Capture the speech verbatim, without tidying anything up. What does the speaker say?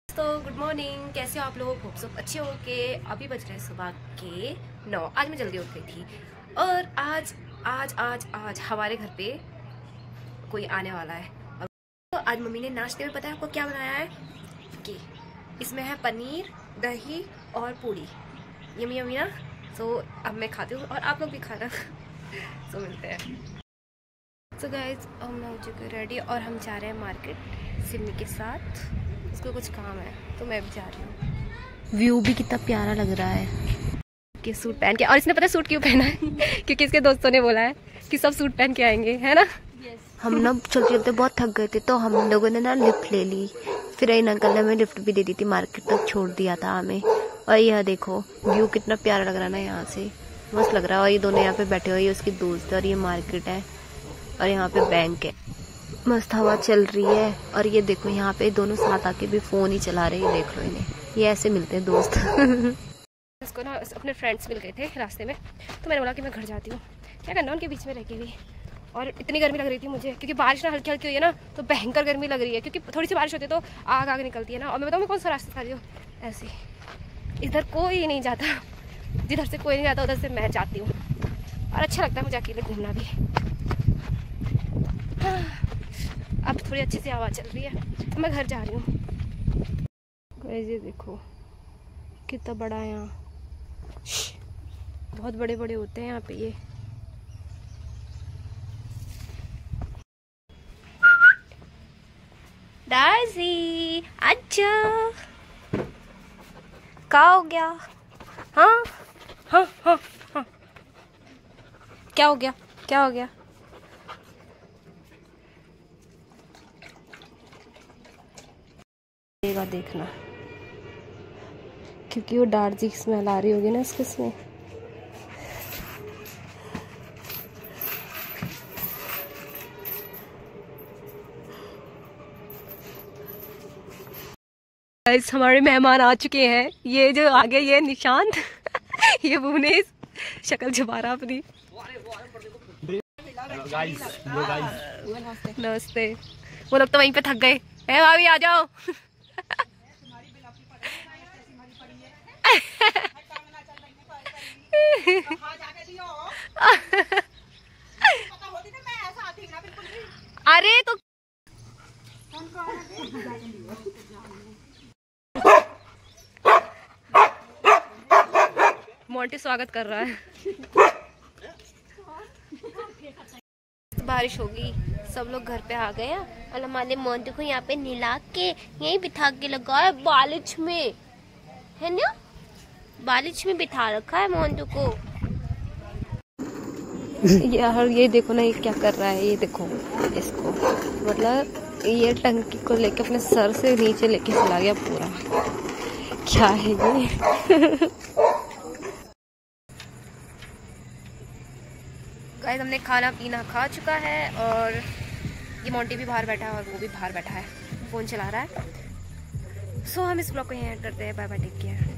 तो good morning, कैसे हो आप लोग? होप सब अच्छे हो के अभी बज रहे हैं सुबह के नौ। आज मैं जल्दी उठ गई थी और आज आज आज आज हमारे घर पे कोई आने वाला है। तो आज मम्मी ने नाश्ते में, पता है आपको क्या बनाया है? कि इसमें है पनीर, दही और पूड़ी। यम्मी यम्मी ना। सो अब मैं खाती हूँ और आप लोग भी खाना। सो मिलते हैं। सो गाइज, हम हो चुके रेडी और हम जा रहे हैं मार्केट सिमी के साथ। उसको कुछ काम है तो मैं भी जा रही हूँ। व्यू भी कितना प्यारा लग रहा है कि सूट पहन के। और इसने पता है सूट क्यों पहना है? क्योंकि इसके दोस्तों ने बोला है कि सब सूट पहन के आएंगे, है ना? yes. हम ना चलते चलते बहुत थक गए थे तो हम लोगों ने ना लिफ्ट ले ली। फिर इन अंकल ने हमें लिफ्ट भी दे दी थी, मार्केट तक छोड़ दिया था हमें। और यह देखो व्यू कितना प्यारा लग रहा है ना, यहाँ से मस्त लग रहा है। और ये दोनों यहाँ पे बैठे हुए, उसकी दोस्त और ये मार्केट है और यहाँ पे बैंक है। मस्त हवा चल रही है। और ये देखो यहाँ पे दोनों साथ आके भी फोन ही चला रहे हैं। देख लो इन्हें, ये ऐसे मिलते हैं दोस्त। इसको ना अपने फ्रेंड्स मिल गए थे रास्ते में, तो मैंने बोला कि मैं घर जाती हूँ, क्या करना उनके बीच में रह के भी। और इतनी गर्मी लग रही थी मुझे, क्योंकि बारिश ना हल्की हल्की हुई है ना, तो भयंकर गर्मी लग रही है। क्योंकि थोड़ी सी बारिश होती है तो आग आग निकलती है ना। और मैं बताऊँ मैं कौन सा रास्ता खा रही हूँ, ऐसे इधर कोई नहीं जाता, जिधर से कोई नहीं जाता उधर से मैं जाती हूँ। और अच्छा लगता है मुझे अकेले घूमना भी। अब थोड़ी अच्छी सी हवा चल रही है तो मैं घर जा रही हूँ। ये देखो कितना बड़ा है यहाँ, बहुत बड़े बड़े होते हैं यहाँ पे ये। दाजी अच्छा क्या हो गया? हाँ हाँ हाँ हाँ क्या हो गया? क्या हो गया? देखना, क्योंकि वो डार्क सी स्मेल आ रही होगी ना इसके इसमें। गाइस, हमारे मेहमान आ चुके हैं। ये जो आगे ये निशांत, ये भुवनेश शक्ल छुपा रहा अपनी। नमस्ते। वो लोग तो वहीं पे थक गए हैं। भाभी आ जाओ। अरे तो मोंटी स्वागत कर रहा है। बारिश होगी, सब लोग घर पे आ गए हैं और हमारे मोंटू को यहाँ पे नीला के यहीं बिठा के लगा है बालिश में, है ना? बालिश में बिठा रखा है मोंटू को। यार ये देखो ना, ये क्या कर रहा है, ये देखो इसको, मतलब ये टंकी को लेके अपने सर से नीचे लेके चला गया पूरा। क्या है ये? गाइस, हमने खाना पीना खा चुका है और ये मोंटी भी बाहर बैठा है और वो भी बाहर बैठा है, फोन चला रहा है। सो हम इस ब्लॉग को यहीं एंड करते हैं। Bye bye, take care.